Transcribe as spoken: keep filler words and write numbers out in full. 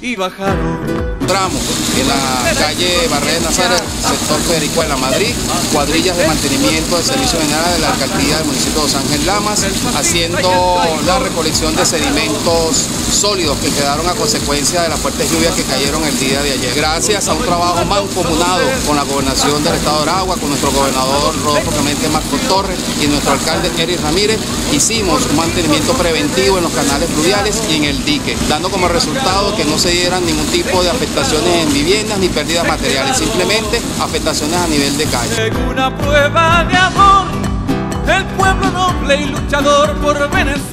y bajaron. Tramo en la calle Barrera Nazaret, sector Federico de la Madrid, cuadrillas de mantenimiento del Servicio General de la Alcaldía del municipio de Los Ángeles Lamas, haciendo la recolección de sedimentos sólidos que quedaron a consecuencia de las fuertes lluvias que cayeron el día de ayer. Gracias a un trabajo mancomunado con la gobernación del estado de Aragua, con nuestro gobernador Rodolfo Clemente Marcos Torres y nuestro alcalde Eric Ramírez, hicimos un mantenimiento preventivo en los canales fluviales y en el dique, dando como resultado que no se dieran ningún tipo de afectaciones en viviendas ni pérdidas materiales, simplemente afectaciones a nivel de calle. En una prueba de amor, el pueblo noble y luchador por Venezuela.